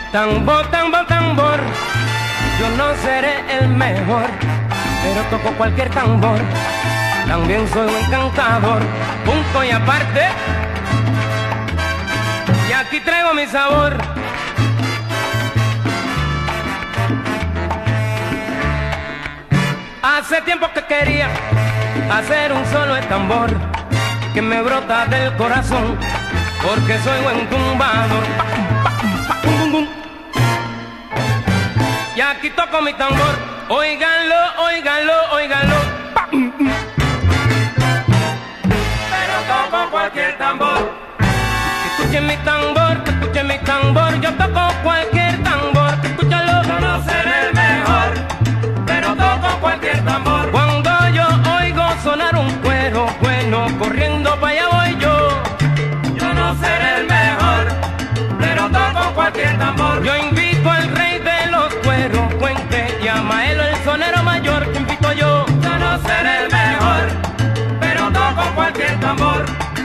Tambor, tambor, tambor, yo no seré el mejor, pero toco cualquier tambor. También soy un encantador, punto y aparte. Y aquí traigo mi sabor. Hace tiempo que quería hacer un solo de tambor que me brota del corazón, porque soy buen tumbador. Y aquí toco mi tambor, óiganlo, óiganlo, óiganlo. Pero toco cualquier tambor. Escuchen mi tambor, que escuchen mi tambor. Yo toco cualquier tambor, escúchalo. Yo no seré el mejor, pero toco cualquier tambor. Cuando yo oigo sonar un cuero bueno, corriendo para allá voy yo. Yo no seré el mejor, pero toco cualquier tambor. Yo invito al rey de los cueros, Cuente, y a Maelo el sonero mayor, que invito yo. Yo no seré el mejor, pero toco cualquier tambor.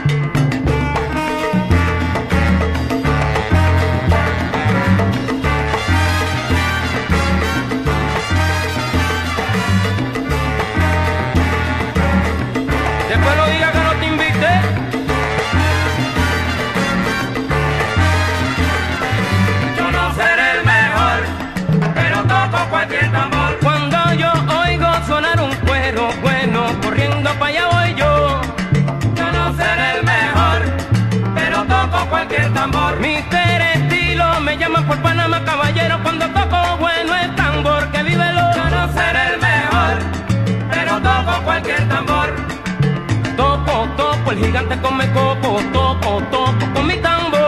Después no diga que no te invité. Yo no seré el mejor, pero toco cualquier tambor. Cuando yo oigo sonar un cuero bueno, corriendo para allá voy yo. Yo no seré el mejor, pero toco cualquier tambor. Mister Estilo me llaman por Panamá, caballero, cuando toco bueno el tambor, que vívelo. Yo no seré el mejor, pero toco cualquier tambor. Toco, toco, el gigante come coco, toco, toco con mi tambor.